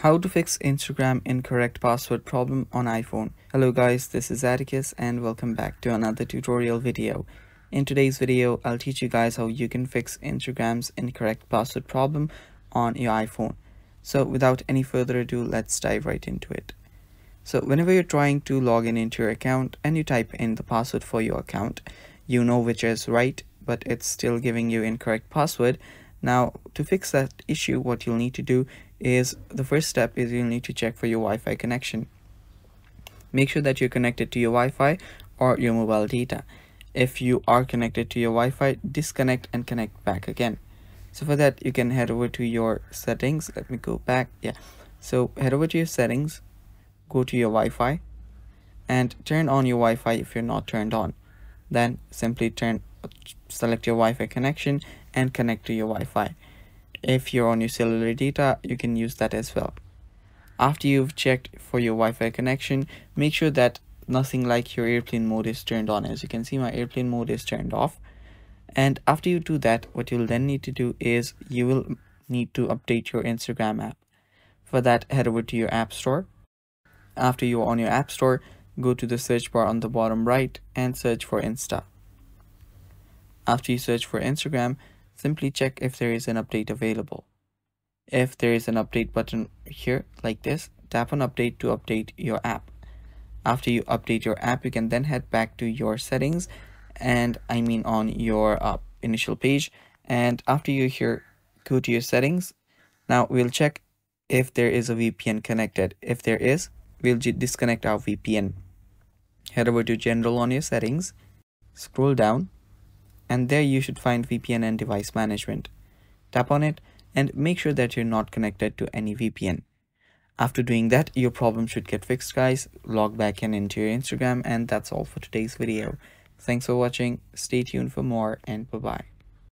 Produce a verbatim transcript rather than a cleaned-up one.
How to fix Instagram incorrect password problem on iPhone. Hello guys, this is Atticus and welcome back to another tutorial video. In today's video, I'll teach you guys how you can fix Instagram's incorrect password problem on your iPhone. So without any further ado, let's dive right into it. So whenever you're trying to log in into your account and you type in the password for your account, you know which is right, but it's still giving you incorrect password. Now to fix that issue, what you'll need to do is the first step is you'll need to check for your Wi-Fi connection. Make sure that you're connected to your Wi-Fi or your mobile data. If you are connected to your Wi-Fi, disconnect and connect back again. So for that, you can head over to your settings. Let me go back. Yeah. So head over to your settings, go to your Wi-Fi and turn on your Wi-Fi if you're not turned on. Then simply turn select your Wi-Fi connection and connect to your Wi-Fi. If you're on your cellular data, you can use that as well. After you've checked for your Wi-Fi connection, make sure that nothing like your airplane mode is turned on. As you can see, my airplane mode is turned off. And after you do that, what you'll then need to do is you will need to update your Instagram app. For that, head over to your app store. After you're on your app store, go to the search bar on the bottom right and search for Insta. After you search for Instagram, simply check if there is an update available. If there is an update button here like this, tap on update to update your app. After you update your app, you can then head back to your settings and I mean on your uh, initial page. And after you're here, go to your settings. Now we'll check if there is a V P N connected. If there is, we'll disconnect our V P N. Head over to general on your settings, scroll down, and there you should find V P N and device management. Tap on it and make sure that you're not connected to any V P N. After doing that, your problem should get fixed, guys. Log back in into your Instagram, and that's all for today's video. Thanks for watching. Stay tuned for more, and bye bye.